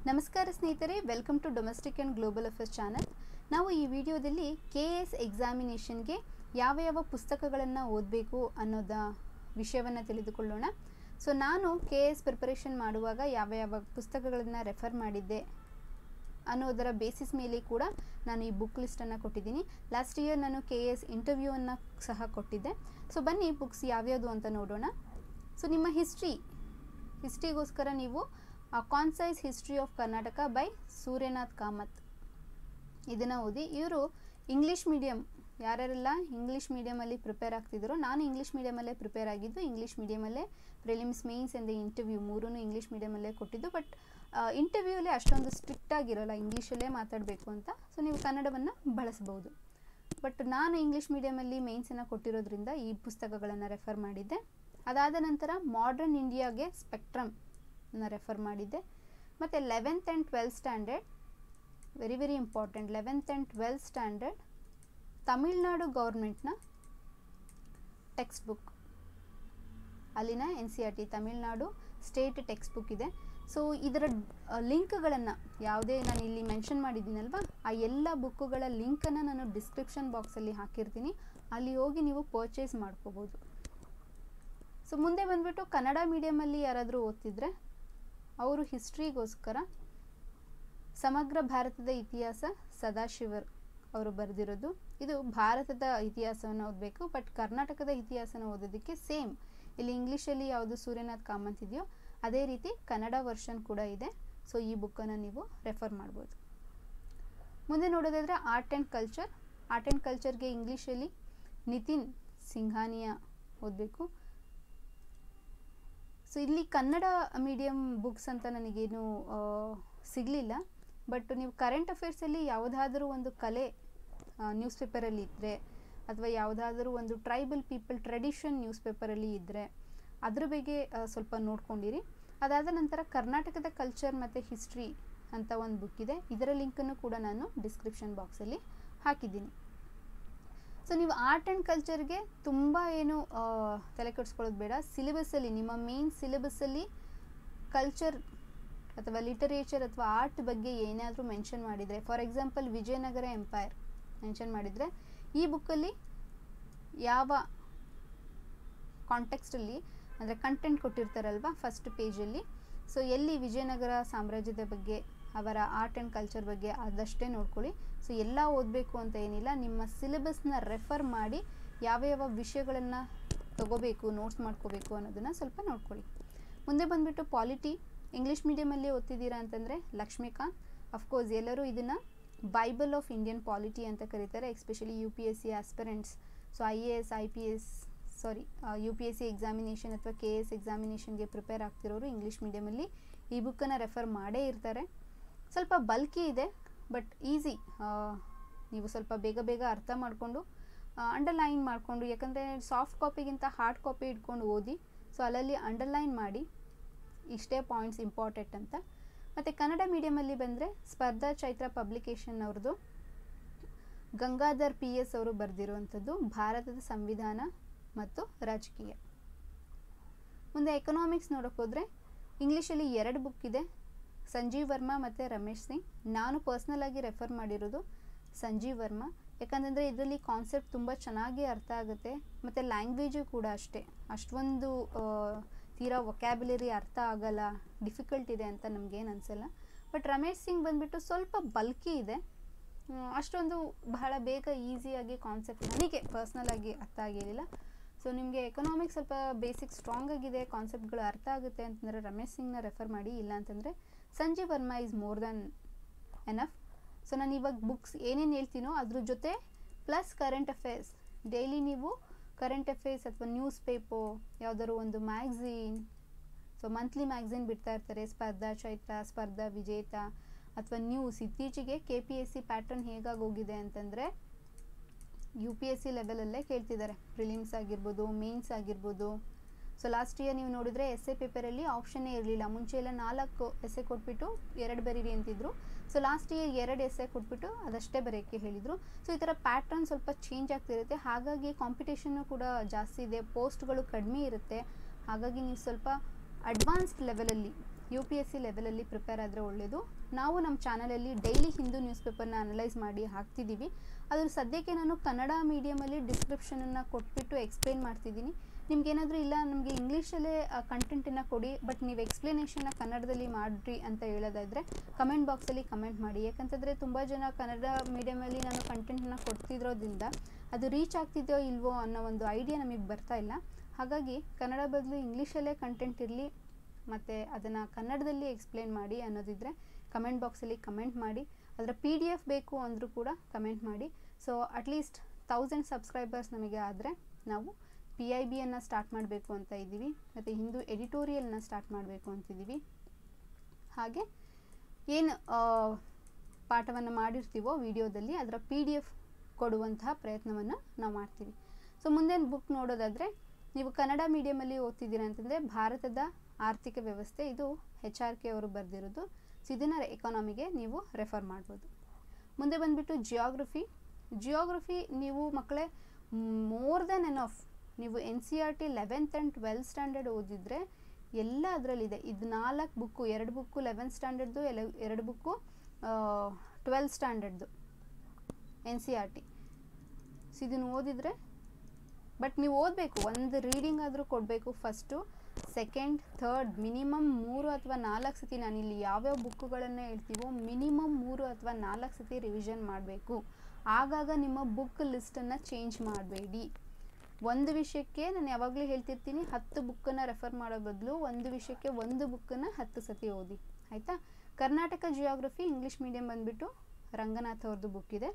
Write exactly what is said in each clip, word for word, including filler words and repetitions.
ನಮಸ್ಕಾರ ಸ್ನೇಹಿತರೆ, welcome to domestic and global affairs channel. ನಾವು ಈ ವಿಡಿಯೋದಲ್ಲಿ ಕೆ ಎ ಎಸ್ ಎಕ್ಸಾಮಿನೇಷನ್ಗೆ ಯಾವ ಯಾವ ಪುಸ್ತಕಗಳನ್ನು ಓದಬೇಕು ಅನ್ನೋದ ವಿಷಯವನ್ನು ತಿಳಿದುಕೊಳ್ಳೋಣ. ಸೊ ನಾನು ಕೆ ಎ ಎಸ್ ಪ್ರಿಪರೇಷನ್ ಮಾಡುವಾಗ ಯಾವ ಯಾವ ಪುಸ್ತಕಗಳನ್ನು ರೆಫರ್ ಮಾಡಿದ್ದೆ ಅನ್ನೋದರ ಬೇಸಿಸ್ ಮೇಲೆ ಕೂಡ ನಾನು ಈ ಬುಕ್ ಲಿಸ್ಟನ್ನು ಕೊಟ್ಟಿದ್ದೀನಿ. ಲಾಸ್ಟ್ ಇಯರ್ ನಾನು ಕೆ ಎ ಎಸ್ ಇಂಟರ್ವ್ಯೂವನ್ನು ಸಹ ಕೊಟ್ಟಿದ್ದೆ. ಸೊ ಬನ್ನಿ ಬುಕ್ಸ್ ಯಾವ್ಯಾವುದು ಅಂತ ನೋಡೋಣ. ಸೊ ನಿಮ್ಮ ಹಿಸ್ಟ್ರಿ ಹಿಸ್ಟ್ರಿಗೋಸ್ಕರ ನೀವು concise history of Karnataka by Suryanath Kamath ಇದನ್ನು ಓದಿ. ಇವರು ಇಂಗ್ಲೀಷ್ ಮೀಡಿಯಮ್, ಯಾರ್ಯಾರೆಲ್ಲ ಇಂಗ್ಲೀಷ್ ಮೀಡಿಯಮಲ್ಲಿ ಪ್ರಿಪೇರ್ ಆಗ್ತಿದ್ರು, ನಾನು ಇಂಗ್ಲೀಷ್ ಮೀಡಿಯಮಲ್ಲೇ ಪ್ರಿಪೇರ್ ಆಗಿದ್ದು, ಇಂಗ್ಲೀಷ್ ಮೀಡಿಯಮಲ್ಲೇ ಪ್ರಿಲಿಮ್ಸ್ ಮೇನ್ಸ್ ಎಂದ ಇಂಟರ್ವ್ಯೂ ಮೂರೂ ಇಂಗ್ಲೀಷ್ ಮೀಡಿಯಮಲ್ಲೇ ಕೊಟ್ಟಿದ್ದು. ಬಟ್ ಇಂಟರ್ವ್ಯೂಲಿ ಅಷ್ಟೊಂದು ಸ್ಟ್ರಿಕ್ಟ್ ಆಗಿರೋಲ್ಲ, ಇಂಗ್ಲೀಷಲ್ಲೇ ಮಾತಾಡಬೇಕು ಅಂತ. ಸೊ ನೀವು ಕನ್ನಡವನ್ನು ಬಳಸ್ಬೋದು. ಬಟ್ ನಾನು ಇಂಗ್ಲೀಷ್ ಮೀಡಿಯಮಲ್ಲಿ ಮೇನ್ಸನ್ನು ಕೊಟ್ಟಿರೋದ್ರಿಂದ ಈ ಪುಸ್ತಕಗಳನ್ನು ರೆಫರ್ ಮಾಡಿದ್ದೆ. ಅದಾದ ನಂತರ ಮಾಡರ್ನ್ ಇಂಡಿಯಾಗೆ ಸ್ಪೆಕ್ಟ್ರಮ್ ರೆಫರ್ ಮಾಡಿದ್ದೆ. ಮತ್ತು eleventh and twelfth standard, very very important, eleventh and twelfth standard Tamil Nadu ಗೌರ್ಮೆಂಟ್ನ ಟೆಕ್ಸ್ಟ್ ಬುಕ್, ಅಲ್ಲಿನ N C R T Tamil Nadu state textbook ಇದೆ. ಸೊ ಇದರ ಲಿಂಕ್ಗಳನ್ನು ಯಾವುದೇ ನಾನು ಇಲ್ಲಿ ಮೆನ್ಷನ್ ಮಾಡಿದ್ದೀನಲ್ವ, ಆ ಎಲ್ಲ ಬುಕ್ಕುಗಳ ಲಿಂಕನ್ನು ನಾನು ಡಿಸ್ಕ್ರಿಪ್ಷನ್ ಬಾಕ್ಸಲ್ಲಿ ಹಾಕಿರ್ತೀನಿ, ಅಲ್ಲಿ ಹೋಗಿ ನೀವು ಪರ್ಚೇಸ್ ಮಾಡ್ಕೋಬೋದು. ಸೊ ಮುಂದೆ ಬಂದುಬಿಟ್ಟು ಕನ್ನಡ ಮೀಡಿಯಮಲ್ಲಿ ಯಾರಾದರೂ ಓದ್ತಿದ್ರೆ ಅವರು ಹಿಸ್ಟ್ರಿಗೋಸ್ಕರ ಸಮಗ್ರ ಭಾರತದ ಇತಿಹಾಸ ಸದಾಶಿವರ್ ಅವರು ಬರೆದಿರೋದು. ಇದು ಭಾರತದ ಇತಿಹಾಸವನ್ನು ಓದಬೇಕು. ಬಟ್ ಕರ್ನಾಟಕದ ಇತಿಹಾಸನ ಓದೋದಕ್ಕೆ ಸೇಮ್ ಇಲ್ಲಿ ಇಂಗ್ಲೀಷಲ್ಲಿ ಯಾವುದು ಸೂರ್ಯನಾಥ್ ಕಾಮತ್ ಇದೆಯೋ ಅದೇ ರೀತಿ ಕನ್ನಡ ವರ್ಷನ್ ಕೂಡ ಇದೆ. ಸೊ ಈ ಬುಕ್ಕನ್ನು ನೀವು ರೆಫರ್ ಮಾಡ್ಬೋದು. ಮುಂದೆ ನೋಡೋದಾದರೆ art and culture. Art and ಕಲ್ಚರ್ಗೆ ಇಂಗ್ಲೀಷಲ್ಲಿ ನಿತಿನ್ ಸಿಂಘಾನಿಯಾ ಓದಬೇಕು. ಸೊ ಇಲ್ಲಿ ಕನ್ನಡ ಮೀಡಿಯಮ್ ಬುಕ್ಸ್ ಅಂತ ನನಗೇನು ಸಿಗಲಿಲ್ಲ. ಬಟ್ ನೀವು ಕರೆಂಟ್ ಅಫೇರ್ಸಲ್ಲಿ ಯಾವುದಾದ್ರೂ ಒಂದು ಕಲೆ ನ್ಯೂಸ್ ಪೇಪರಲ್ಲಿ ಇದ್ದರೆ, ಅಥವಾ ಯಾವುದಾದ್ರೂ ಒಂದು ಟ್ರೈಬಲ್ ಪೀಪಲ್ ಟ್ರೆಡಿಷನ್ ನ್ಯೂಸ್ ಪೇಪರಲ್ಲಿ ಇದ್ದರೆ ಅದ್ರ ಬಗ್ಗೆ ಸ್ವಲ್ಪ ನೋಡ್ಕೊಂಡಿರಿ. ಅದಾದ ನಂತರ ಕರ್ನಾಟಕದ ಕಲ್ಚರ್ ಮತ್ತು ಹಿಸ್ಟ್ರಿ ಅಂತ ಒಂದು ಬುಕ್ ಇದೆ, ಇದರ ಲಿಂಕನ್ನು ಕೂಡ ನಾನು ಡಿಸ್ಕ್ರಿಪ್ಷನ್ ಬಾಕ್ಸಲ್ಲಿ ಹಾಕಿದ್ದೀನಿ. ಸೊ ನೀವು ಆರ್ಟ್ ಆ್ಯಂಡ್ ಕಲ್ಚರ್ಗೆ ತುಂಬ ಏನು ತಲೆ ಕೆಡಿಸ್ಕೊಳ್ಳೋದು ಬೇಡ. ಸಿಲೆಬಸ್ಸಲ್ಲಿ, ನಿಮ್ಮ ಮೇನ್ ಸಿಲೆಬಸ್ಸಲ್ಲಿ ಕಲ್ಚರ್ ಅಥವಾ ಲಿಟರೇಚರ್ ಅಥವಾ ಆರ್ಟ್ ಬಗ್ಗೆ ಏನಾದರೂ ಮೆನ್ಷನ್ ಮಾಡಿದರೆ, for example Vijayanagara empire mention ಮಾಡಿದರೆ, ಈ ಬುಕ್ಕಲ್ಲಿ ಯಾವ ಕಾಂಟೆಕ್ಸ್ಟಲ್ಲಿ ಅಂದರೆ ಕಂಟೆಂಟ್ ಕೊಟ್ಟಿರ್ತಾರಲ್ವ ಫಸ್ಟ್ ಪೇಜಲ್ಲಿ, ಸೊ ಎಲ್ಲಿ ವಿಜಯನಗರ ಸಾಮ್ರಾಜ್ಯದ ಬಗ್ಗೆ, ಅವರ ಆರ್ಟ್ ಆ್ಯಂಡ್ ಕಲ್ಚರ್ ಬಗ್ಗೆ ಅದಷ್ಟೇ ನೋಡ್ಕೊಳ್ಳಿ. ಸೊ ಎಲ್ಲ ಓದಬೇಕು ಅಂತ ಏನಿಲ್ಲ, ನಿಮ್ಮ ಸಿಲೆಬಸ್ನ ರೆಫರ್ ಮಾಡಿ ಯಾವ ಯಾವ ವಿಷಯಗಳನ್ನು ತಗೋಬೇಕು, ನೋಟ್ಸ್ ಮಾಡ್ಕೋಬೇಕು ಅನ್ನೋದನ್ನು ಸ್ವಲ್ಪ ನೋಡ್ಕೊಳ್ಳಿ. ಮುಂದೆ ಬಂದುಬಿಟ್ಟು ಪಾಲಿಟಿ. ಇಂಗ್ಲೀಷ್ ಮೀಡಿಯಮಲ್ಲಿ ಓದ್ತಿದ್ದೀರಾ ಅಂತಂದರೆ ಲಕ್ಷ್ಮೀಕಾಂತ್, ಅಫ್ಕೋರ್ಸ್ ಎಲ್ಲರೂ ಇದನ್ನು ಬೈಬಲ್ ಆಫ್ ಇಂಡಿಯನ್ ಪಾಲಿಟಿ ಅಂತ ಕರೀತಾರೆ, especially U P S C aspirants. So I A S I P S sorry U P S C examination ಅಥವಾ ಕೆ ಎ ಎಸ್ ಎಕ್ಸಾಮಿನೇಷನ್ಗೆ ಪ್ರಿಪೇರ್ ಆಗ್ತಿರೋರು ಇಂಗ್ಲೀಷ್ ಮೀಡಿಯಮಲ್ಲಿ ಈ ಬುಕ್ಕನ್ನು ರೆಫರ್ ಮಾಡೇ ಇರ್ತಾರೆ. ಸ್ವಲ್ಪ ಬಲ್ಕಿ ಇದೆ, ಬಟ್ ಈಸಿ. ನೀವು ಸ್ವಲ್ಪ ಬೇಗ ಬೇಗ ಅರ್ಥ ಮಾಡಿಕೊಂಡು ಅಂಡರ್ಲೈನ್ ಮಾಡಿಕೊಂಡು, ಯಾಕಂದರೆ ಸಾಫ್ಟ್ ಕಾಪಿಗಿಂತ ಹಾರ್ಡ್ ಕಾಪಿ ಇಟ್ಕೊಂಡು ಓದಿ. ಸೊ ಅಲ್ಲಲ್ಲಿ ಅಂಡರ್ಲೈನ್ ಮಾಡಿ ಇಷ್ಟೇ ಪಾಯಿಂಟ್ಸ್ ಇಂಪಾರ್ಟೆಂಟ್ ಅಂತ. ಮತ್ತು ಕನ್ನಡ ಮೀಡಿಯಮಲ್ಲಿ ಬಂದರೆ ಸ್ಪರ್ಧಾ ಚೈತ್ರ ಪಬ್ಲಿಕೇಶನ್ ಅವ್ರದ್ದು ಗಂಗಾಧರ್ ಪಿ ಎಸ್ ಅವರು ಬರೆದಿರುವಂಥದ್ದು ಭಾರತದ ಸಂವಿಧಾನ ಮತ್ತು ರಾಜಕೀಯ. ಮುಂದೆ ಎಕನಾಮಿಕ್ಸ್ ನೋಡೋಕ್ಕೋದ್ರೆ ಇಂಗ್ಲೀಷಲ್ಲಿ ಎರಡು ಬುಕ್ ಇದೆ, ಸಂಜೀವ್ ವರ್ಮಾ ಮತ್ತು ರಮೇಶ್ ಸಿಂಗ್. ನಾನು ಪರ್ಸ್ನಲಾಗಿ ರೆಫರ್ ಮಾಡಿರೋದು ಸಂಜೀವ್ ವರ್ಮಾ, ಯಾಕಂತಂದರೆ ಇದರಲ್ಲಿ ಕಾನ್ಸೆಪ್ಟ್ ತುಂಬ ಚೆನ್ನಾಗಿ ಅರ್ಥ ಆಗುತ್ತೆ, ಮತ್ತು ಲ್ಯಾಂಗ್ವೇಜು ಕೂಡ ಅಷ್ಟೇ ಅಷ್ಟೊಂದು ತೀರಾ ವೊಕ್ಯಾಬ್ಯುಲರಿ ಅರ್ಥ ಆಗಲ್ಲ, ಡಿಫಿಕಲ್ಟ್ ಇದೆ ಅಂತ ನಮಗೇನು ಅನಿಸಲ್ಲ. ಬಟ್ ರಮೇಶ್ ಸಿಂಗ್ ಬಂದುಬಿಟ್ಟು ಸ್ವಲ್ಪ ಬಲ್ಕಿ ಇದೆ, ಅಷ್ಟೊಂದು ಬಹಳ ಬೇಗ ಈಸಿಯಾಗಿ ಕಾನ್ಸೆಪ್ಟ್ ನನಗೆ ಪರ್ಸ್ನಲಾಗಿ ಅರ್ಥ ಆಗಿರಲಿಲ್ಲ. ಸೊ ನಿಮಗೆ ಎಕನಾಮಿಕ್ಸ್ ಸ್ವಲ್ಪ ಬೇಸಿಕ್ ಸ್ಟ್ರಾಂಗ್ ಆಗಿದೆ, ಕಾನ್ಸೆಪ್ಟ್ಗಳು ಅರ್ಥ ಆಗುತ್ತೆ ಅಂತಂದರೆ ರಮೇಶ್ ಸಿಂಗ್ನ ರೆಫರ್ ಮಾಡಿ. ಇಲ್ಲ ಅಂತಂದರೆ Sanjeev Verma is more than enough. So ನಾನು ಇವಾಗ ಬುಕ್ಸ್ ಏನೇನು ಹೇಳ್ತೀನೋ ಅದ್ರ ಜೊತೆ ಪ್ಲಸ್ ಕರೆಂಟ್ ಅಫೇರ್ಸ್, ಡೈಲಿ ನೀವು ಕರೆಂಟ್ ಅಫೇರ್ಸ್ ಅಥವಾ ನ್ಯೂಸ್ ಪೇಪರ್ ಯಾವುದಾದ್ರು ಒಂದು ಮ್ಯಾಗ್ಝೀನ್, ಸೊ ಮಂತ್ಲಿ ಮ್ಯಾಗ್ಝೀನ್ ಬಿಡ್ತಾ ಇರ್ತಾರೆ, ಸ್ಪರ್ಧಾ ಚೈತ್ರ, ಸ್ಪರ್ಧಾ ವಿಜೇತ ಅಥವಾ ನ್ಯೂಸ್. ಇತ್ತೀಚೆಗೆ K P S C pattern ಹೇಗಾಗಿ ಹೋಗಿದೆ ಅಂತಂದರೆ ಯು ಪಿ ಎಸ್ ಸಿ ಲೆವೆಲಲ್ಲೇ ಕೇಳ್ತಿದ್ದಾರೆ, ಪ್ರಿಲಿಮ್ಸ್ ಆಗಿರ್ಬೋದು, ಮೇನ್ಸ್ ಆಗಿರ್ಬೋದು. ಸೊ ಲಾಸ್ಟ್ ಇಯರ್ ನೀವು ನೋಡಿದರೆ ಎಸ್ ಎ ಪೇಪರಲ್ಲಿ ಆಪ್ಷನ್ನೇ ಇರಲಿಲ್ಲ. ಮುಂಚೆ ಎಲ್ಲ ನಾಲ್ಕು ಎಸ್ ಎ ಕೊಟ್ಬಿಟ್ಟು ಎರಡು ಬರೀರಿ ಅಂತಿದ್ರು. ಸೊ ಲಾಸ್ಟ್ ಇಯರ್ ಎರಡು ಎಸ್ ಎ ಕೊಟ್ಬಿಟ್ಟು ಅದಷ್ಟೇ ಬರೆಯೋಕ್ಕೆ ಹೇಳಿದರು. ಸೊ ಈ ಥರ ಪ್ಯಾಟ್ರನ್ ಸ್ವಲ್ಪ ಚೇಂಜ್ ಆಗ್ತಿರುತ್ತೆ, ಹಾಗಾಗಿ ಕಾಂಪಿಟೇಷನ್ನು ಕೂಡ ಜಾಸ್ತಿ ಇದೆ, ಪೋಸ್ಟ್ಗಳು ಕಡಿಮೆ ಇರುತ್ತೆ. ಹಾಗಾಗಿ ನೀವು ಸ್ವಲ್ಪ ಅಡ್ವಾನ್ಸ್ಡ್ ಲೆವೆಲಲ್ಲಿ ಯು ಪಿ ಎಸ್ ಸಿ ಲೆವೆಲಲ್ಲಿ ಪ್ರಿಪೇರ್ ಆದರೆ ಒಳ್ಳೆಯದು. ನಾವು ನಮ್ಮ ಚಾನಲಲ್ಲಿ ಡೈಲಿ ಹಿಂದೂ ನ್ಯೂಸ್ ಪೇಪರ್ನ ಅನಲೈಸ್ ಮಾಡಿ ಹಾಕ್ತಿದ್ದೀವಿ. ಅದ್ರ ಸದ್ಯಕ್ಕೆ ನಾನು ಕನ್ನಡ ಮೀಡಿಯಮಲ್ಲಿ ಡಿಸ್ಕ್ರಿಪ್ಷನನ್ನು ಕೊಟ್ಬಿಟ್ಟು ಎಕ್ಸ್ಪ್ಲೇನ್ ಮಾಡ್ತಿದ್ದೀನಿ. ನಿಮ್ಗೇನಾದರೂ ಇಲ್ಲ ನಮಗೆ ಇಂಗ್ಲೀಷಲ್ಲೇ ಕಂಟೆಂಟನ್ನು ಕೊಡಿ ಬಟ್ ನೀವು ಎಕ್ಸ್ಪ್ಲನೇಷನ್ನ ಕನ್ನಡದಲ್ಲಿ ಮಾಡಿರಿ ಅಂತ ಹೇಳೋದಾದರೆ ಕಮೆಂಟ್ ಬಾಕ್ಸಲ್ಲಿ ಕಮೆಂಟ್ ಮಾಡಿ. ಯಾಕಂತಂದರೆ ತುಂಬ ಜನ ಕನ್ನಡ ಮೀಡಿಯಮಲ್ಲಿ ನಾನು ಕಂಟೆಂಟನ್ನು ಕೊಡ್ತಿರೋದ್ರಿಂದ ಅದು ರೀಚ್ ಆಗ್ತಿದೆಯೋ ಇಲ್ವೋ ಅನ್ನೋ ಒಂದು ಐಡಿಯಾ ನಮಗೆ ಬರ್ತಾ ಇಲ್ಲ. ಹಾಗಾಗಿ ಕನ್ನಡ ಬದಲು ಇಂಗ್ಲೀಷಲ್ಲೇ ಕಂಟೆಂಟ್ ಇರಲಿ ಮತ್ತು ಅದನ್ನು ಕನ್ನಡದಲ್ಲಿ ಎಕ್ಸ್ಪ್ಲೇನ್ ಮಾಡಿ ಅನ್ನೋದಿದ್ದರೆ ಕಮೆಂಟ್ ಬಾಕ್ಸಲ್ಲಿ ಕಮೆಂಟ್ ಮಾಡಿ. ಅದರ ಪಿ ಡಿ ಎಫ್ ಬೇಕು ಅಂದರೂ ಕೂಡ ಕಮೆಂಟ್ ಮಾಡಿ. ಸೊ ಅಟ್ಲೀಸ್ಟ್ ತೌಸಂಡ್ ಸಬ್ಸ್ಕ್ರೈಬರ್ಸ್ ನಮಗೆ ಆದರೆ ನಾವು ಪಿ ಐ ಬಿಯನ್ನು ಸ್ಟಾರ್ಟ್ ಮಾಡಬೇಕು ಅಂತ ಇದ್ದೀವಿ ಮತ್ತು ಹಿಂದೂ ಎಡಿಟೋರಿಯಲ್ನ ಸ್ಟಾರ್ಟ್ ಮಾಡಬೇಕು ಅಂತಿದ್ದೀವಿ. ಹಾಗೆ ಏನು ಪಾಠವನ್ನು ಮಾಡಿರ್ತೀವೋ ವಿಡಿಯೋದಲ್ಲಿ ಅದರ ಪಿ ಡಿ ಎಫ್ ಕೊಡುವಂತಹ ಪ್ರಯತ್ನವನ್ನು ನಾವು ಮಾಡ್ತೀವಿ. ಸೊ ಮುಂದಿನ ಬುಕ್ ನೋಡೋದಾದರೆ ನೀವು ಕನ್ನಡ ಮೀಡಿಯಮಲ್ಲಿ ಓದ್ತಿದ್ದೀರ ಅಂತಂದರೆ ಭಾರತದ ಆರ್ಥಿಕ ವ್ಯವಸ್ಥೆ, ಇದು ಹೆಚ್ ಆರ್ ಕೆ ಅವರು ಬರೆದಿರೋದು. ಸೊ ಇದನ್ನು ಎಕಾನಮಿಗೆ ನೀವು ರೆಫರ್ ಮಾಡ್ಬೋದು. ಮುಂದೆ ಬಂದುಬಿಟ್ಟು ಜಿಯೋಗ್ರಫಿ. ಜಿಯೋಗ್ರಫಿ ನೀವು ಮಕ್ಕಳೇ ಮೋರ್ ದೆನ್ ಎನಫ್ ನೀವು N C R T eleventh and twelfth standard ಓದಿದರೆ ಎಲ್ಲ ಅದರಲ್ಲಿದೆ. ಇದು ನಾಲ್ಕು ಬುಕ್ಕು, ಎರಡು ಬುಕ್ಕು ಲೆವೆಂತ್ ಸ್ಟ್ಯಾಂಡರ್ಡ್ದು, ಎಲೆ ಎರಡು ಬುಕ್ಕು ಟ್ವೆಲ್ತ್ ಸ್ಟ್ಯಾಂಡರ್ಡ್ದು N C R T. So ಇದನ್ನು ಓದಿದರೆ ಬಟ್ ನೀವು ಓದಬೇಕು, ಒಂದು ರೀಡಿಂಗ್ ಆದರೂ ಕೊಡಬೇಕು. ಫಸ್ಟು, ಸೆಕೆಂಡ್, ಥರ್ಡ್ ಮಿನಿಮಮ್ ಮೂರು ಅಥವಾ ನಾಲ್ಕು ಸತಿ, ನಾನಿಲ್ಲಿ ಯಾವ್ಯಾವ ಬುಕ್ಕುಗಳನ್ನು ಹೇಳ್ತೀವೋ ಮಿನಿಮಮ್ ಮೂರು ಅಥವಾ ನಾಲ್ಕು ಸತಿ ರಿವಿಷನ್ ಮಾಡಬೇಕು. ಆಗಾಗ ನಿಮ್ಮ ಬುಕ್ ಲಿಸ್ಟನ್ನು ಚೇಂಜ್ ಮಾಡಬೇಡಿ. ಒಂದು ವಿಷಯಕ್ಕೆ ನಾನು ಯಾವಾಗಲೂ ಹೇಳ್ತಿರ್ತೀನಿ, ಹತ್ತು ಬುಕ್ಕನ್ನು ರೆಫರ್ ಮಾಡೋ ಬದಲು ಒಂದು ವಿಷಯಕ್ಕೆ ಒಂದು ಬುಕ್ಕನ್ನು ಹತ್ತು ಸತಿ ಓದಿ, ಆಯಿತಾ. ಕರ್ನಾಟಕ ಜಿಯೋಗ್ರಫಿ ಇಂಗ್ಲೀಷ್ ಮೀಡಿಯಮ್ ಬಂದುಬಿಟ್ಟು ರಂಗನಾಥ್ ಅವ್ರದ್ದು ಬುಕ್ ಇದೆ.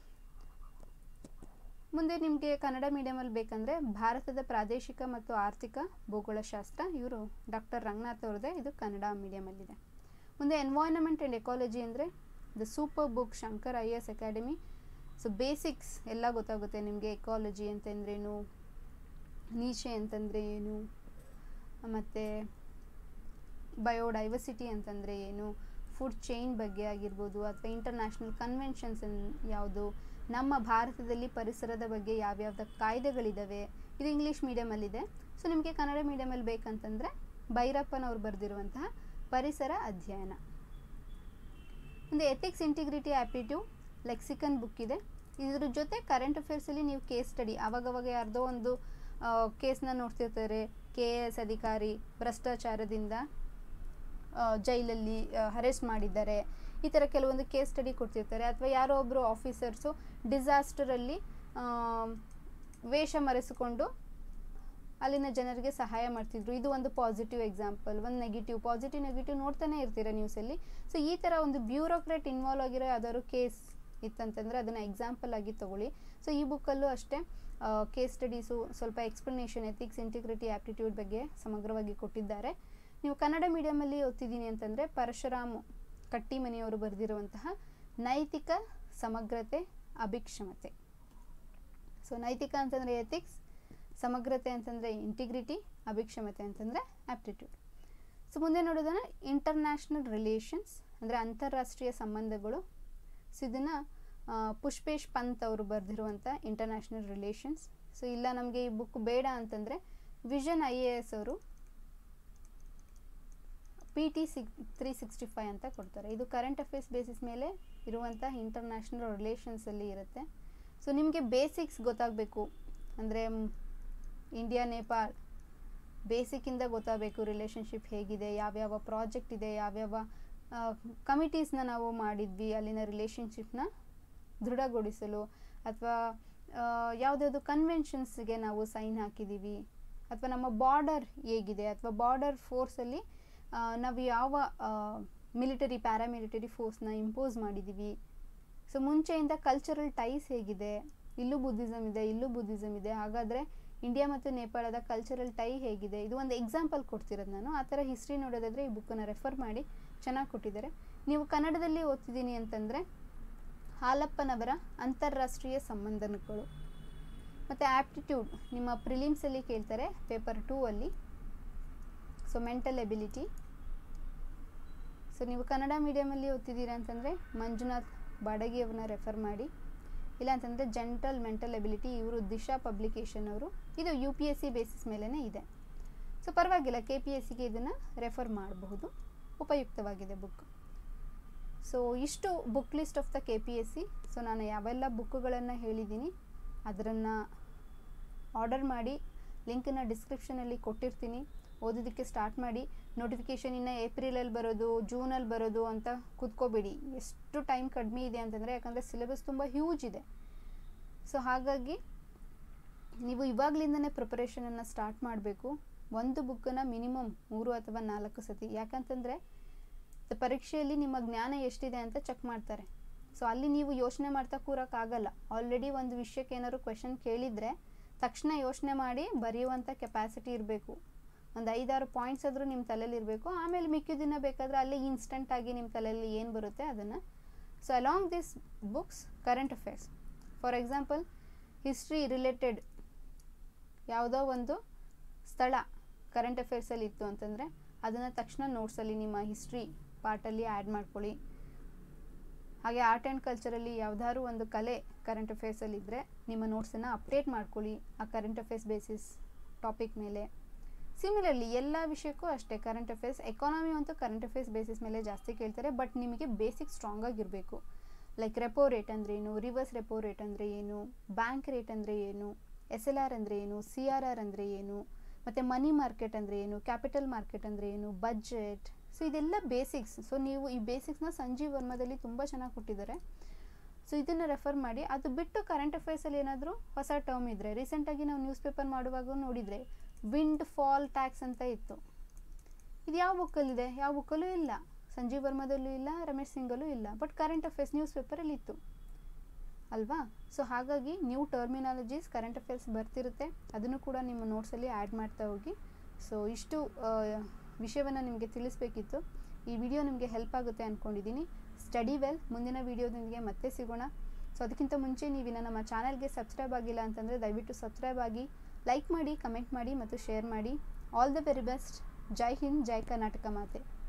ಮುಂದೆ ನಿಮಗೆ ಕನ್ನಡ ಮೀಡಿಯಮಲ್ಲಿ ಬೇಕಂದರೆ ಭಾರತದ ಪ್ರಾದೇಶಿಕ ಮತ್ತು ಆರ್ಥಿಕ ಭೂಗೋಳಶಾಸ್ತ್ರ, ಇವರು ಡಾಕ್ಟರ್ ರಂಗನಾಥ್ ಅವ್ರದ್ದೇ, ಇದು ಕನ್ನಡ ಮೀಡಿಯಮಲ್ಲಿದೆ. ಮುಂದೆ ಎನ್ವೈರನ್ಮೆಂಟ್ ಆ್ಯಂಡ್ ಎಕಾಲಜಿ ಅಂದರೆ the super book Shankar I S academy. So basics ಎಲ್ಲ ಗೊತ್ತಾಗುತ್ತೆ ನಿಮಗೆ. ಎಕಾಲಜಿ ಅಂತಂದ್ರೇನು, ನೀಚೆ ಅಂತಂದರೆ ಏನು, ಮತ್ತು ಬಯೋಡೈವರ್ಸಿಟಿ ಅಂತಂದರೆ ಏನು, ಫುಡ್ ಚೈನ್ ಬಗ್ಗೆ ಆಗಿರ್ಬೋದು, ಅಥವಾ ಇಂಟರ್ನ್ಯಾಷನಲ್ ಕನ್ವೆನ್ಷನ್ಸ್ ಯಾವುದು, ನಮ್ಮ ಭಾರತದಲ್ಲಿ ಪರಿಸರದ ಬಗ್ಗೆ ಯಾವ್ಯಾವ್ದು ಕಾಯ್ದೆಗಳಿದ್ದಾವೆ, ಇದು ಇಂಗ್ಲೀಷ್ ಮೀಡಿಯಮಲ್ಲಿದೆ. ಸೊ ನಿಮಗೆ ಕನ್ನಡ ಮೀಡಿಯಮಲ್ಲಿ ಬೇಕಂತಂದರೆ ಭೈರಪ್ಪನವ್ರು ಬರೆದಿರುವಂತಹ ಪರಿಸರ ಅಧ್ಯಯನ. ಮುಂದೆ ethics, integrity, aptitude, lexicon book ಇದೆ. ಇದ್ರ ಜೊತೆ ಕರೆಂಟ್ ಅಫೇರ್ಸಲ್ಲಿ ನೀವು ಕೇಸ್ ಸ್ಟಡಿ, ಆವಾಗವಾಗ ಯಾರ್ದೋ ಒಂದು ಕೇಸ್ನ ನೋಡ್ತಿರ್ತಾರೆ, ಕೆ ಎ ಎಸ್ ಅಧಿಕಾರಿ ಭ್ರಷ್ಟಾಚಾರದಿಂದ ಜೈಲಲ್ಲಿ ಅರೆಸ್ಟ್ ಮಾಡಿದ್ದಾರೆ, ಈ ಥರ ಕೆಲವೊಂದು ಕೇಸ್ ಸ್ಟಡಿ ಕೊಡ್ತಿರ್ತಾರೆ. ಅಥವಾ ಯಾರೋ ಒಬ್ಬರು ಆಫೀಸರ್ಸು ಡಿಸಾಸ್ಟರಲ್ಲಿ ವೇಷ ಮರೆಸಿಕೊಂಡು ಅಲ್ಲಿನ ಜನರಿಗೆ ಸಹಾಯ ಮಾಡ್ತಿದ್ರು, ಇದು ಒಂದು ಪಾಸಿಟಿವ್ ಎಕ್ಸಾಂಪಲ್. ಒಂದು ನೆಗೆಟಿವ್, ಪಾಸಿಟಿವ್ ನೆಗೆಟಿವ್ ನೋಡ್ತಾನೆ ಇರ್ತೀರ ನ್ಯೂಸಲ್ಲಿ. ಸೊ ಈ ಥರ ಒಂದು ಬ್ಯೂರೋಕ್ರೇಟ್ ಇನ್ವಾಲ್ವ್ ಆಗಿರೋ ಯಾವ್ದಾದ್ರು ಕೇಸ್ ಇತ್ತಂತಂದರೆ ಅದನ್ನು ಎಕ್ಸಾಂಪಲ್ ಆಗಿ ತೊಗೊಳ್ಳಿ. ಸೊ ಈ ಬುಕ್ಕಲ್ಲೂ ಅಷ್ಟೇ ಕೇಸ್ ಸ್ಟಡೀಸು, ಸ್ವಲ್ಪ ಎಕ್ಸ್ಪ್ಲನೇಷನ್, ಎಥಿಕ್ಸ್, ಇಂಟಿಗ್ರಿಟಿ, ಆ್ಯಪ್ಟಿಟ್ಯೂಡ್ ಬಗ್ಗೆ ಸಮಗ್ರವಾಗಿ ಕೊಟ್ಟಿದ್ದಾರೆ. ನೀವು ಕನ್ನಡ ಮೀಡಿಯಮಲ್ಲಿ ಓದ್ತಿದ್ದೀನಿ ಅಂತಂದರೆ ಪರಶುರಾಮ್ ಕಟ್ಟಿಮನಿಯವರು ಬರೆದಿರುವಂತಹ ನೈತಿಕ ಸಮಗ್ರತೆ, ಅಭಿಕ್ಷಮತೆ. ಸೊ ನೈತಿಕ ಅಂತಂದರೆ ಎಥಿಕ್ಸ್, ಸಮಗ್ರತೆ ಅಂತಂದರೆ ಇಂಟಿಗ್ರಿಟಿ, ಅಭಿಕ್ಷಮತೆ ಅಂತಂದರೆ ಆ್ಯಪ್ಟಿಟ್ಯೂಡ್. ಸೊ ಮುಂದೆ ನೋಡೋದನ್ನ ಇಂಟರ್ನ್ಯಾಷನಲ್ ರಿಲೇಷನ್ಸ್ ಅಂದರೆ ಅಂತಾರಾಷ್ಟ್ರೀಯ ಸಂಬಂಧಗಳು. ಸೊ ಇದನ್ನು ಪುಷ್ಪೇಶ್ ಪಂತ್ ಅವರು ಬರೆದಿರುವಂಥ ಇಂಟರ್ನ್ಯಾಷನಲ್ ರಿಲೇಷನ್ಸ್. ಸೊ ಇಲ್ಲ ನಮಗೆ ಈ ಬುಕ್ ಬೇಡ ಅಂತಂದರೆ ವಿಷನ್ ಐ ಎ ಎಸ್ ಅವರು P T six three sixty five ಅಂತ ಕೊಡ್ತಾರೆ. ಇದು ಕರೆಂಟ್ ಅಫೇರ್ಸ್ ಬೇಸಿಸ್ ಮೇಲೆ ಇರುವಂಥ ಇಂಟರ್ನ್ಯಾಷನಲ್ ರಿಲೇಷನ್ಸಲ್ಲಿ ಇರುತ್ತೆ. ಸೊ ನಿಮಗೆ ಬೇಸಿಕ್ಸ್ ಗೊತ್ತಾಗಬೇಕು ಅಂದರೆ ಇಂಡಿಯಾ ನೇಪಾಳ್ ಬೇಸಿಕ್ಕಿಂದ ಗೊತ್ತಾಗಬೇಕು, ರಿಲೇಷನ್ಶಿಪ್ ಹೇಗಿದೆ, ಯಾವ್ಯಾವ ಪ್ರಾಜೆಕ್ಟ್ ಇದೆ, ಯಾವ್ಯಾವ ಕಮಿಟೀಸ್ನ ನಾವು ಮಾಡಿದ್ವಿ ಅಲ್ಲಿನ ರಿಲೇಷನ್ಶಿಪ್ನ ದೃಢಗೊಳಿಸಲು, ಅಥವಾ ಯಾವುದ್ಯಾವುದು ಕನ್ವೆನ್ಷನ್ಸ್ಗೆ ನಾವು ಸೈನ್ ಹಾಕಿದ್ದೀವಿ, ಅಥವಾ ನಮ್ಮ ಬಾರ್ಡರ್ ಹೇಗಿದೆ, ಅಥವಾ ಬಾರ್ಡರ್ ಫೋರ್ಸಲ್ಲಿ ನಾವು ಯಾವ ಮಿಲಿಟರಿ ಪ್ಯಾರಾಮಿಲಿಟರಿ ಫೋರ್ಸ್ನ ಇಂಪೋಸ್ ಮಾಡಿದ್ದೀವಿ. ಸೊ ಮುಂಚೆಯಿಂದ ಕಲ್ಚರಲ್ ಟೈಸ್ ಹೇಗಿದೆ, ಇಲ್ಲೂ ಬುದ್ಧಿಸಮ್ ಇದೆ, ಇಲ್ಲೂ ಬುದ್ಧಿಸಮ್ ಇದೆ, ಹಾಗಾದರೆ ಇಂಡಿಯಾ ಮತ್ತು ನೇಪಾಳದ ಕಲ್ಚರಲ್ ಟೈ ಹೇಗಿದೆ, ಇದು ಒಂದು ಎಕ್ಸಾಂಪಲ್ ಕೊಡ್ತಿರೋದು ನಾನು. ಆ ಥರ ಹಿಸ್ಟ್ರಿ ನೋಡೋದಾದರೆ ಈ ಬುಕ್ಕನ್ನು ರೆಫರ್ ಮಾಡಿ, ಚೆನ್ನಾಗಿ ಕೊಟ್ಟಿದ್ದಾರೆ. ನೀವು ಕನ್ನಡದಲ್ಲಿ ಓದ್ತಿದ್ದೀನಿ ಅಂತಂದರೆ ಹಾಲಪ್ಪನವರ ಅಂತಾರಾಷ್ಟ್ರೀಯ ಸಂಬಂಧಗಳು ಮತ್ತು ಆ್ಯಪ್ಟಿಟ್ಯೂಡ್ ನಿಮ್ಮ ಪ್ರಿಲಿಮ್ಸಲ್ಲಿ ಕೇಳ್ತಾರೆ ಪೇಪರ್ ಟೂ ಅಲ್ಲಿ. So mental ability. ಸೊ ನೀವು ಕನ್ನಡ ಮೀಡಿಯಮಲ್ಲಿ ಓದ್ತಿದ್ದೀರಾ ಅಂತಂದರೆ ಮಂಜುನಾಥ್ ಬಾಡಗಿಯವ್ರನ್ನ ರೆಫರ್ ಮಾಡಿ. ಇಲ್ಲ ಅಂತಂದರೆ ಜೆಂಟಲ್ ಮೆಂಟಲ್ ಎಬಿಲಿಟಿ, ಇವರು ದಿಶಾ ಪಬ್ಲಿಕೇಶನ್ ಅವರು, ಇದು U P S C basis ಮೇಲೇ ಇದೆ. ಸೊ ಪರವಾಗಿಲ್ಲ, ಕೆ ಪಿ ಎಸ್ ಸಿಗೆ ಇದನ್ನು ರೆಫರ್ ಮಾಡಬಹುದು. ಉಪಯುಕ್ತವಾಗಿದೆ ಬುಕ್. ಸೊ ಇಷ್ಟು book list of the K P S C. So ನಾನು ಯಾವೆಲ್ಲ ಬುಕ್ಗಳನ್ನು ಹೇಳಿದ್ದೀನಿ ಅದನ್ನು ಆರ್ಡರ್ ಮಾಡಿ ಲಿಂಕನ್ನು ಡಿಸ್ಕ್ರಿಪ್ಷನಲ್ಲಿ ಕೊಟ್ಟಿರ್ತೀನಿ. ಓದೋದಕ್ಕೆ ಸ್ಟಾರ್ಟ್ ಮಾಡಿ. ನೋಟಿಫಿಕೇಷನ್ ಇನ್ನು ಏಪ್ರಿಲಲ್ಲಿ ಬರೋದು, ಜೂನಲ್ಲಿ ಬರೋದು ಅಂತ ಕೂತ್ಕೋಬೇಡಿ. ಎಷ್ಟು ಟೈಮ್ ಕಡಿಮೆ ಇದೆ ಅಂತಂದರೆ, ಯಾಕಂದರೆ ಸಿಲೆಬಸ್ ತುಂಬ ಹ್ಯೂಜ್ ಇದೆ. ಸೊ ಹಾಗಾಗಿ ನೀವು ಇವಾಗಲಿಂದನೇ ಪ್ರಿಪರೇಷನನ್ನು ಸ್ಟಾರ್ಟ್ ಮಾಡಬೇಕು. ಒಂದು ಬುಕ್ಕನ್ನು ಮಿನಿಮಮ್ ಮೂರು ಅಥವಾ ನಾಲ್ಕು ಸತಿ, ಯಾಕಂತಂದರೆ ಪರೀಕ್ಷೆಯಲ್ಲಿ ನಿಮ್ಮ ಜ್ಞಾನ ಎಷ್ಟಿದೆ ಅಂತ ಚೆಕ್ ಮಾಡ್ತಾರೆ. ಸೊ ಅಲ್ಲಿ ನೀವು ಯೋಚನೆ ಮಾಡ್ತಾ ಕೂರೋಕ್ಕಾಗಲ್ಲ. ಆಲ್ರೆಡಿ ಒಂದು ವಿಷಯಕ್ಕೆ ಏನಾದ್ರು ಕ್ವೆಶನ್ ಕೇಳಿದರೆ ತಕ್ಷಣ ಯೋಚನೆ ಮಾಡಿ ಬರೆಯುವಂಥ ಕೆಪಾಸಿಟಿ ಇರಬೇಕು. ಒಂದು ಐದಾರು ಪಾಯಿಂಟ್ಸ್ ಆದರೂ ನಿಮ್ಮ ತಲೆಯಲ್ಲಿ ಇರಬೇಕು. ಆಮೇಲೆ ಮಿಕ್ಕಿದ್ದನ್ನು ಬೇಕಾದರೆ ಅಲ್ಲಿ ಇನ್ಸ್ಟೆಂಟಾಗಿ ನಿಮ್ಮ ತಲೆಯಲ್ಲಿ ಏನು ಬರುತ್ತೆ ಅದನ್ನು. So along this books current affairs, for example history related ಯಾವುದೋ ಒಂದು ಸ್ಥಳ ಕರೆಂಟ್ ಅಫೇರ್ಸಲ್ಲಿ ಇತ್ತು ಅಂತಂದರೆ ಅದನ್ನು ತಕ್ಷಣ ನೋಟ್ಸಲ್ಲಿ ನಿಮ್ಮ ಹಿಸ್ಟ್ರಿ ಪಾರ್ಟಲ್ಲಿ ಆ್ಯಡ್ ಮಾಡ್ಕೊಳ್ಳಿ. ಹಾಗೆ ಆರ್ಟ್ ಆ್ಯಂಡ್ ಕಲ್ಚರಲ್ಲಿ ಯಾವುದಾದ್ರು ಒಂದು ಕಲೆ ಕರೆಂಟ್ ಅಫೇರ್ಸಲ್ಲಿ ಇದ್ದರೆ ನಿಮ್ಮ ನೋಟ್ಸನ್ನು ಅಪ್ಡೇಟ್ ಮಾಡ್ಕೊಳ್ಳಿ ಆ ಕರೆಂಟ್ ಅಫೇರ್ಸ್ ಬೇಸಿಸ್ ಟಾಪಿಕ್ ಮೇಲೆ. ಸಿಮಿಲರ್ಲಿ ಎಲ್ಲ ವಿಷಯಕ್ಕೂ ಅಷ್ಟೇ, ಕರೆಂಟ್ ಅಫೇರ್ಸ್, ಎಕಾನಮಿ ಅಂತೂ ಕರೆಂಟ್ ಅಫೇರ್ಸ್ ಬೇಸಿಸ್ ಮೇಲೆ ಜಾಸ್ತಿ ಕೇಳ್ತಾರೆ. ಬಟ್ ನಿಮಗೆ ಬೇಸಿಕ್ ಸ್ಟ್ರಾಂಗ್ ಆಗಿರಬೇಕು. ಲೈಕ್ ರೆಪೋ ರೇಟ್ ಅಂದರೆ ಏನು, ರಿವರ್ಸ್ ರೆಪೋ ರೇಟ್ ಅಂದರೆ ಏನು, ಬ್ಯಾಂಕ್ ರೇಟ್ ಅಂದರೆ ಏನು, ಎಸ್ ಎಲ್ ಆರ್ ಅಂದರೆ ಏನು, ಸಿ ಆರ್ ಆರ್ ಅಂದರೆ ಏನು, ಮತ್ತು ಮನಿ ಮಾರ್ಕೆಟ್ ಅಂದರೆ ಏನು, ಕ್ಯಾಪಿಟಲ್ ಮಾರ್ಕೆಟ್ ಅಂದರೆ ಏನು, ಬಜೆಟ್. ಸೊ ಇದೆಲ್ಲ ಬೇಸಿಕ್ಸ್. ಸೊ ನೀವು ಈ ಬೇಸಿಕ್ಸ್ನ ಸಂಜೀವ್ ವರ್ಮದಲ್ಲಿ ತುಂಬ ಚೆನ್ನಾಗಿ ಕೊಟ್ಟಿದ್ದಾರೆ. ಸೊ ಇದನ್ನು ರೆಫರ್ ಮಾಡಿ. ಅದು ಬಿಟ್ಟು ಕರೆಂಟ್ ಅಫೇರ್ಸಲ್ಲಿ ಏನಾದರೂ ಹೊಸ ಟರ್ಮ್ ಇದ್ದರೆ, ರೀಸೆಂಟಾಗಿ ನಾವು ನ್ಯೂಸ್ ಪೇಪರ್ ಮಾಡುವಾಗ ನೋಡಿದರೆ ವಿಂಡ್ ಫಾಲ್ ಟ್ಯಾಕ್ಸ್ ಅಂತ ಇತ್ತು. ಇದು ಯಾವ ಬುಕ್ಕಲ್ಲಿದೆ? ಯಾವ ಬುಕ್ಕಲ್ಲೂ ಇಲ್ಲ. ಸಂಜೀವ್ ವರ್ಮದಲ್ಲೂ ಇಲ್ಲ, ರಮೇಶ್ ಸಿಂಗಲ್ಲೂ ಇಲ್ಲ. ಬಟ್ ಕರೆಂಟ್ ಅಫೇರ್ಸ್ ನ್ಯೂಸ್ ಪೇಪರಲ್ಲಿ ಇತ್ತು ಅಲ್ವಾ? ಸೊ ಹಾಗಾಗಿ ನ್ಯೂ ಟರ್ಮಿನಾಲಜೀಸ್ ಕರೆಂಟ್ ಅಫೇರ್ಸ್ ಬರ್ತಿರುತ್ತೆ. ಅದನ್ನು ಕೂಡ ನಿಮ್ಮ ನೋಟ್ಸಲ್ಲಿ ಆ್ಯಡ್ ಮಾಡ್ತಾ ಹೋಗಿ. ಸೊ ಇಷ್ಟು ವಿಷಯವನ್ನು ನಿಮಗೆ ತಿಳಿಸ್ಬೇಕಿತ್ತು. ಈ ವಿಡಿಯೋ ನಿಮಗೆ ಹೆಲ್ಪ್ ಆಗುತ್ತೆ ಅಂದ್ಕೊಂಡಿದ್ದೀನಿ. Study well. ಮುಂದಿನ ವಿಡಿಯೋದೊಂದಿಗೆ ಮತ್ತೆ ಸಿಗೋಣ. ಸೊ ಅದಕ್ಕಿಂತ ಮುಂಚೆ ನೀವು ನಮ್ಮ ಚಾನಲ್ಗೆ ಸಬ್ಸ್ಕ್ರೈಬ್ ಆಗಿಲ್ಲ ಅಂತಂದರೆ ದಯವಿಟ್ಟು ಸಬ್ಸ್ಕ್ರೈಬ್ ಆಗಿ, ಲೈಕ್ ಮಾಡಿ, ಕಮೆಂಟ್ ಮಾಡಿ ಮತ್ತು ಶೇರ್ ಮಾಡಿ. All the very best. ಜೈ ಹಿಂದ್, ಜೈ ಕರ್ನಾಟಕ ಮಾತೆ.